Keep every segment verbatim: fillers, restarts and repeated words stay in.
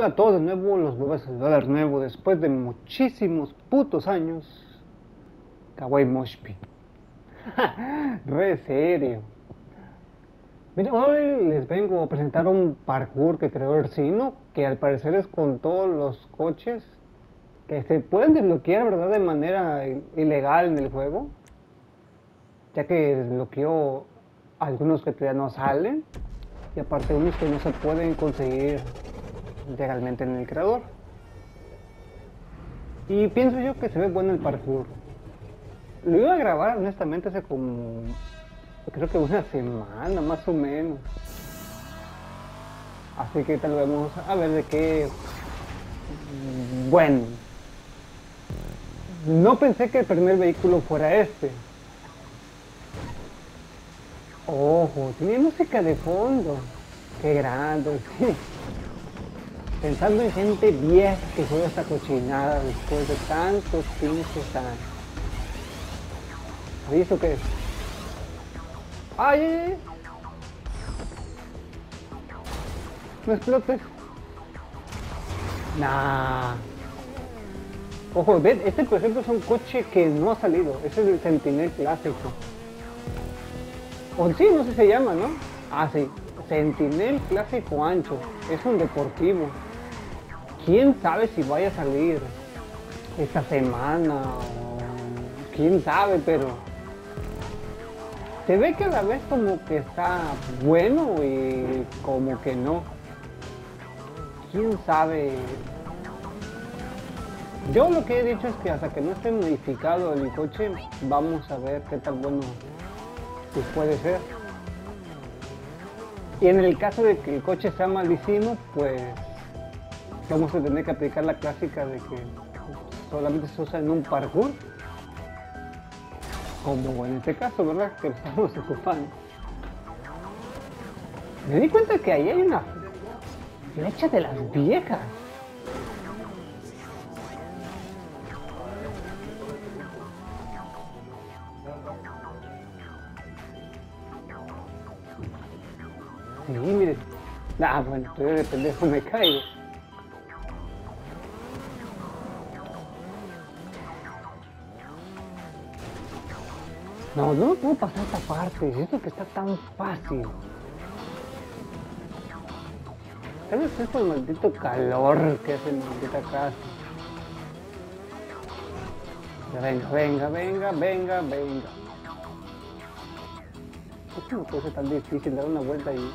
Hola a todos de nuevo, los vuelvo a saludar de nuevo después de muchísimos putos años. Kawaii Moshpi. Re serio. Miren, hoy les vengo a presentar un parkour que creó Ercino, que al parecer es con todos los coches que se pueden desbloquear, ¿verdad? De manera ilegal en el juego, ya que desbloqueó algunos que todavía no salen y aparte unos que no se pueden conseguir legalmente en el creador. Y pienso yo que se ve bueno el parkour. Lo iba a grabar honestamente hace como, creo que una semana más o menos. Así que tal vez vamos a ver de qué. Bueno, no pensé que el primer vehículo fuera este. Ojo, tiene música de fondo. Qué grande, sí. Pensando en gente vieja que juega esta cochinada después de tantos pinches años. ¿Y eso qué es? ¡Ay, ay, ay! ¡No explotes! Nah. Ojo, ven, este por ejemplo es un coche que no ha salido. Ese es el Sentinel clásico. O sí, no sé si se llama, ¿no? Ah, sí. Sentinel clásico ancho. Es un deportivo. Quién sabe si vaya a salir esta semana o quién sabe, pero se ve que a la vez como que está bueno y como que no. Quién sabe. Yo lo que he dicho es que hasta que no esté modificado el coche, vamos a ver qué tan bueno pues puede ser. Y en el caso de que el coche sea malísimo, pues vamos a tener que aplicar la clásica de que solamente se usa en un parkour, como en este caso, ¿verdad? Que lo estamos ocupando. Me di cuenta que ahí hay una flecha de las viejas. Sí, mire. Ah, bueno, estoy de pendejo, me caigo. No, no puedo pasar esta parte, siento que está tan fácil. Tal vez es por el maldito calor que hace en la maldita casa. Ya venga, venga, venga, venga, venga. Esto no puede ser tan difícil, dar una vuelta ahí.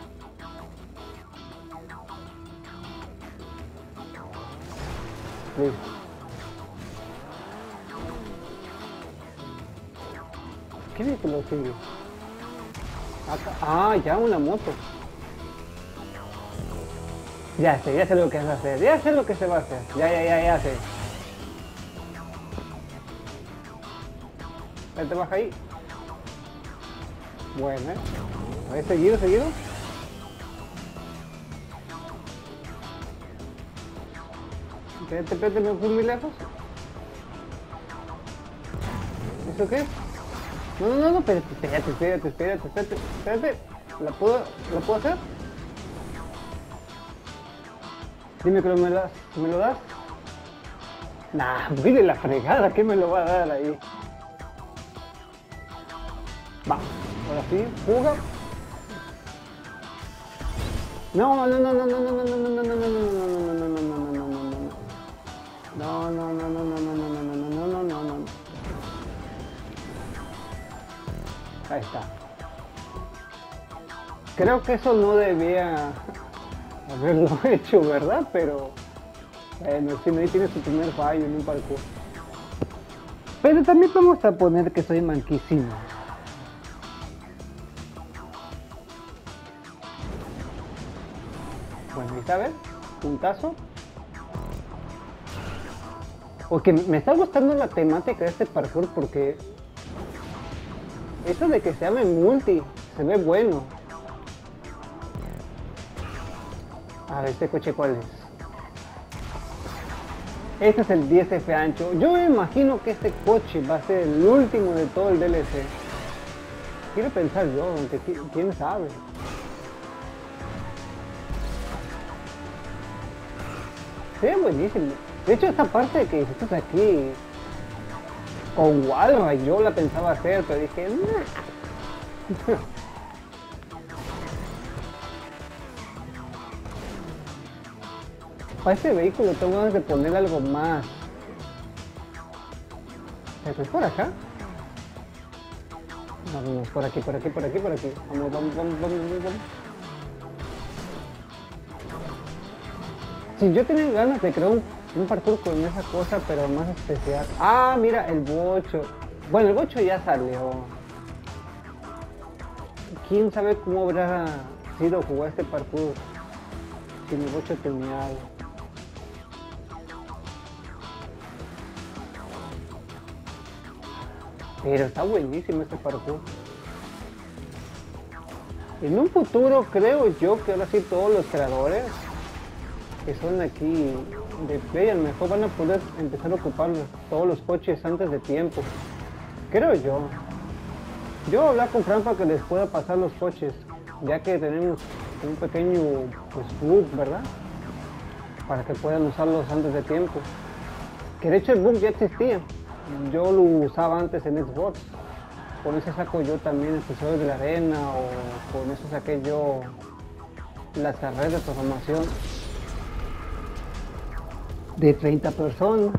Listo. ¿Qué vehículo sigue? Acá. Ah, ya una moto. Ya sé, ya sé lo que vas a hacer, ya sé lo que se va a hacer. Ya, ya, ya, ya sé. Ya te baja ahí. Bueno, ¿eh? A ver, seguido, seguido. Espérate, espérate, me fui muy lejos. ¿Eso qué es? No, no, no, no, espérate, espérate, espérate, espérate, espérate, espérate. ¿La puedo, la puedo hacer? Dime que me, das, me lo das. Nah, mire la fregada, ¿qué me lo va a dar ahí? Va, ahora sí, fuga. No, no, no, no, no, no, no, no, no, no, no, no, no, no, no, no, no, no, no, no. No, no, no, no, no, no, no, no, no, no, no, no, no. Ahí está. Creo que eso no debía haberlo hecho, ¿verdad? Pero bueno, si no, ahí tiene su primer fallo en un parkour. Pero también vamos a poner que soy manquísimo. Bueno, ¿y sabes? Puntazo. Porque me está gustando la temática de este parkour porque eso de que se llame multi se ve bueno. A ver, ¿este coche cuál es? Este es el diez F ancho. Yo me imagino que este coche va a ser el último de todo el D L C. Quiero pensar yo, aunque quién sabe. Sí, buenísimo. De hecho, esta parte que hiciste aquí con Walrus, yo la pensaba hacer, pero dije, nah. Para este vehículo tengo ganas de poner algo más. ¿Es por acá? Vamos, por aquí, por aquí, por aquí, por aquí. Vamos, vamos, vamos, vamos, vamos. Sí, yo tenía ganas de crear un, un parkour con esa cosa, pero más especial. Ah, mira, el bocho. Bueno, el bocho ya salió. ¿Quién sabe cómo habrá sido jugar este parkour sin el bocho tuneado? Pero está buenísimo este parkour. En un futuro creo yo que ahora sí todos los creadores que son aquí de Play a lo mejor van a poder empezar a ocupar todos los coches antes de tiempo. Creo yo. Yo voy a hablar con Fran para que les pueda pasar los coches, ya que tenemos un pequeño pues, bug, ¿verdad? Para que puedan usarlos antes de tiempo. Que de hecho el bug ya existía. Yo lo usaba antes en Xbox. Con ese saco yo también el tesoro de la arena, o con eso saqué yo las carreras de transformación de treinta personas.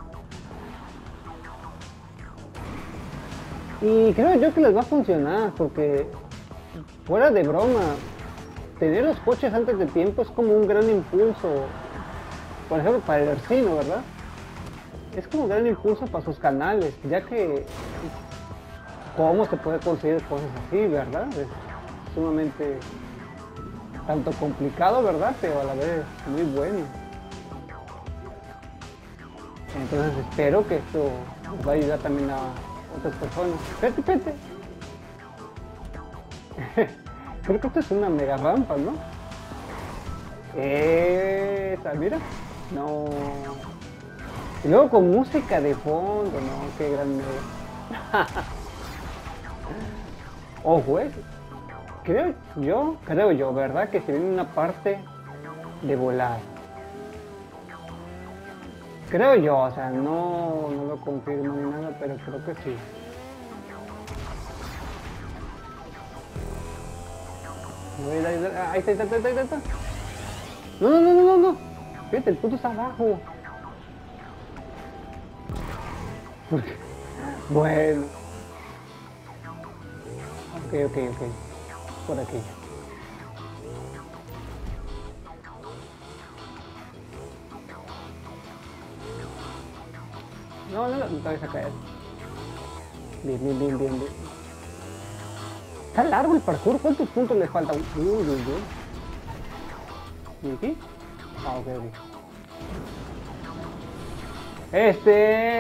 Y creo yo que les va a funcionar, porque fuera de broma, tener los coches antes de tiempo es como un gran impulso, por ejemplo para el Ercino, ¿verdad? Es como un gran impulso para sus canales, ya que cómo se puede conseguir cosas así, ¿verdad? Es sumamente tanto complicado, ¿verdad? Pero a la vez muy bueno. Entonces espero que esto nos va a ayudar también a otras personas. Espérate, espérate. Creo que esto es una mega rampa, ¿no? Esa, mira. No. Y luego con música de fondo, no, qué grande. Ojo, eh. Creo yo, creo yo, ¿verdad? Que se viene una parte de volar. Creo yo, o sea, no, no lo confirmo ni nada, pero creo que sí. Ahí está, ahí está, ahí está, ahí está. No, no, no, no, no, no. Fíjate, el punto está abajo. Bueno. Ok, ok, ok. Por aquí. No, no, no, no te vayas a caer. Bien, bien, bien, bien, bien. Está largo el parkour, ¿cuántos puntos le faltan? Uy, uy, uy. ¿Y aquí? Ah, ok, ok. Este...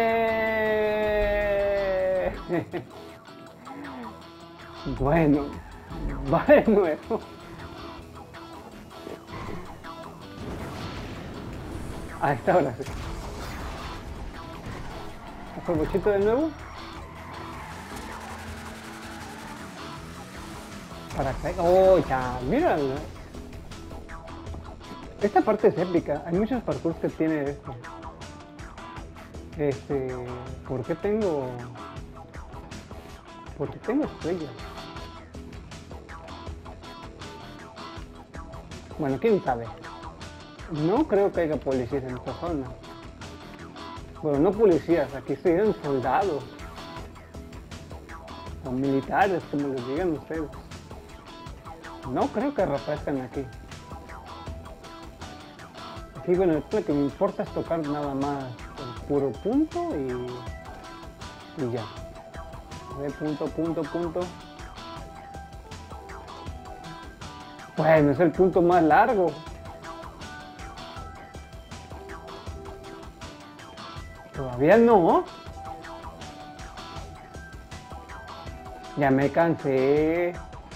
Bueno, va de nuevo. A esta hora sí. ¿Hasta el bochito de nuevo? Para acá. Oh, ya, míralo. Esta parte es épica. Hay muchos parkours que tiene esto. Este... ¿Por qué tengo...? ¿Por qué tengo estrellas? Bueno, quién sabe. No creo que haya policías en esta zona. Bueno, no policías, aquí serían soldados. O militares, como les digan ustedes. No creo que reaparezcan aquí. Aquí, bueno, lo que me importa es tocar nada más el puro punto y, y ya. A ver, punto, punto, punto. Bueno, es el punto más largo. Todavía no. Ya me cansé.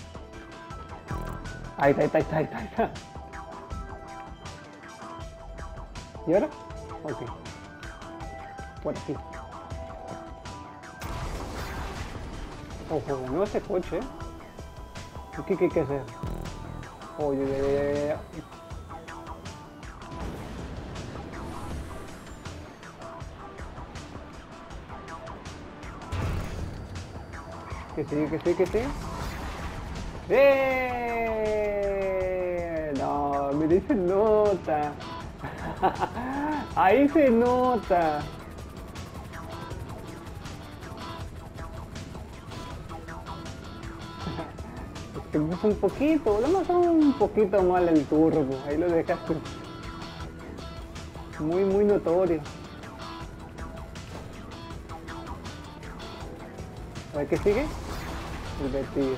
Ahí está, ahí está, ahí está, ahí está, ahí está. ¿Y ahora? Ok. Por aquí. Ojo, no ese coche. ¿Qué, qué hay que hacer? Oye, Que sí, que sí, que sí. ¡Eh! No, me dice nota. Ahí se nota. Es que puso un poquito, nada más un poquito mal el turbo. Ahí lo dejaste. Muy, muy notorio. A ver qué sigue. El vestido.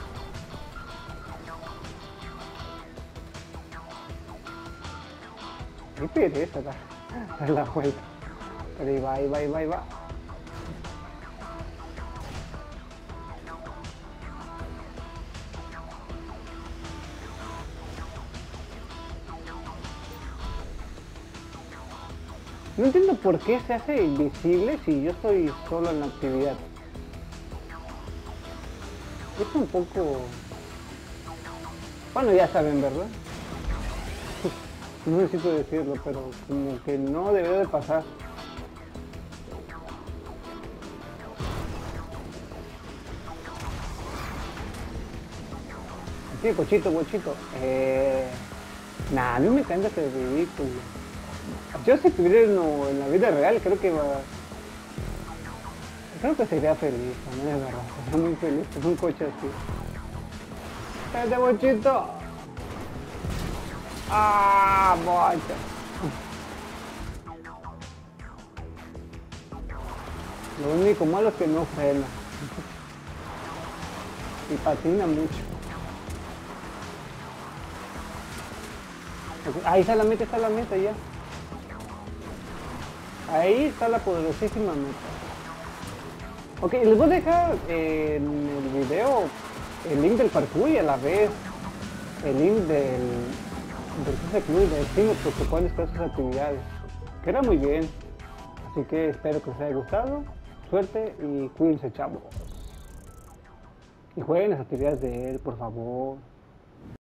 Qué pereza da, dar la vuelta. Pero ahí va, ahí va, ahí va, ahí va. No entiendo por qué se hace invisible si yo estoy solo en la actividad. Es un poco... Bueno, ya saben, ¿verdad? No necesito decirlo, pero como que no debería de pasar. Sí, cochito, cochito. Eh... Nah, a mí me encanta ese ridículo. Yo si estuviera en, en la vida real, creo que va... Creo que sería feliz, no es verdad. Sería muy feliz con un coche así. ¡Este bochito! ¡Ah, bocha! Lo único malo es que no frena. Y patina mucho. Ahí está la meta, está la meta ya. Ahí está la poderosísima meta. Ok, les voy a dejar eh, en el video el link del parkour y a la vez el link del, del C S Club de Steam por su cual están sus actividades. Queda muy bien. Así que espero que os haya gustado. Suerte y cuídense, chavos. Y jueguen las actividades de él, por favor.